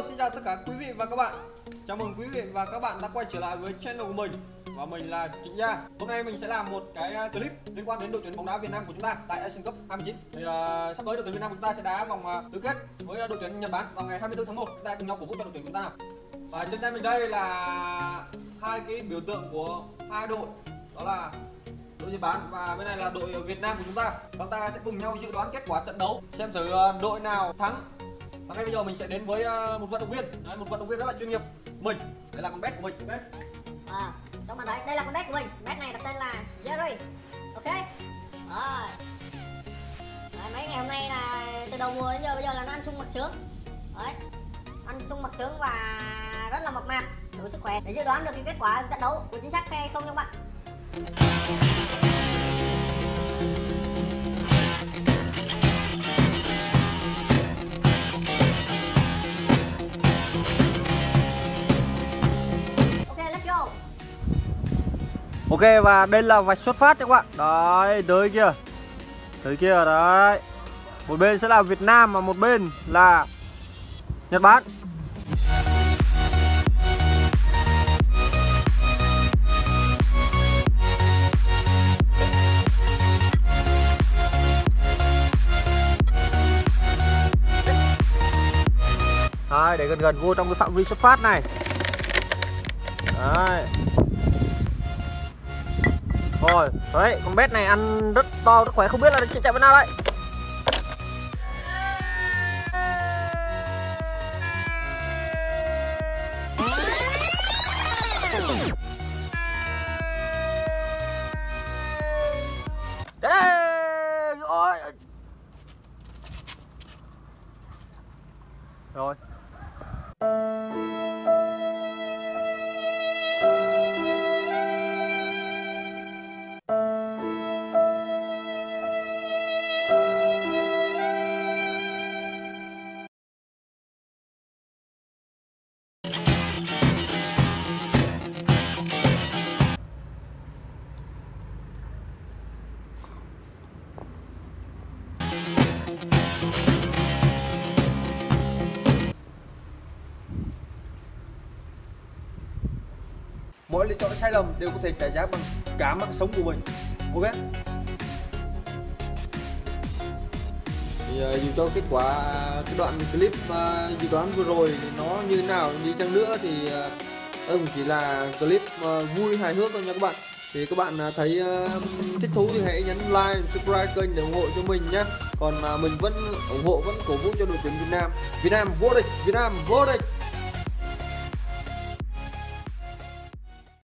Xin chào tất cả quý vị và các bạn. Chào mừng quý vị và các bạn đã quay trở lại với channel của mình. Và mình là Trịnh Gia. Hôm nay mình sẽ làm một cái clip liên quan đến đội tuyển bóng đá Việt Nam của chúng ta tại Asian Cup 29. Thì sắp tới đội tuyển Việt Nam của chúng ta sẽ đá vòng tứ kết với đội tuyển Nhật Bản vào ngày 24 tháng 1. Chúng ta cùng nhau cổ vũ cho đội tuyển chúng ta nào. Và trên tay mình đây là hai cái biểu tượng của hai đội, đó là đội Nhật Bản và bên này là đội Việt Nam của chúng ta. Chúng ta sẽ cùng nhau dự đoán kết quả trận đấu, xem thử đội nào thắng. Và ngay bây giờ mình sẽ đến với một vận động viên, một vận động viên rất là chuyên nghiệp. Mình, đây là con bet của mình. Okay. Các bạn thấy, đây là con bet của mình. Bet này đặt tên là Jerry. Ok. Rồi. Đấy, mấy ngày hôm nay là từ đầu mùa đến giờ, bây giờ là nó ăn sung mặc sướng. Đấy. Ăn sung mặc sướng và rất là mập mạp, đủ sức khỏe để dự đoán được cái kết quả trận đấu của chính xác hay không nha các bạn. Ok, và đây là vạch xuất phát các bạn. Đấy, tới kia. Tới kia đấy. Một bên sẽ là Việt Nam và một bên là Nhật Bản. Đấy, để gần gần vô trong cái phạm vi xuất phát này. Đấy. Rồi, đấy, con bet này ăn rất to, rất khỏe, không biết là chạy vào nào đây. Đây, rồi. Rồi. Mỗi lựa chọn sai lầm đều có thể trả giá bằng cả mạng sống của mình. Ok. Thì dù cho kết quả cái đoạn clip dự đoán vừa rồi thì nó như thế nào đi chăng nữa thì cũng chỉ là clip vui hài hước thôi nha các bạn. Thì các bạn thấy thích thú thì hãy nhấn like, subscribe kênh để ủng hộ cho mình nhé. Còn mình vẫn ủng hộ, vẫn cổ vũ cho đội tuyển Việt Nam. Việt Nam vô địch, Việt Nam vô địch.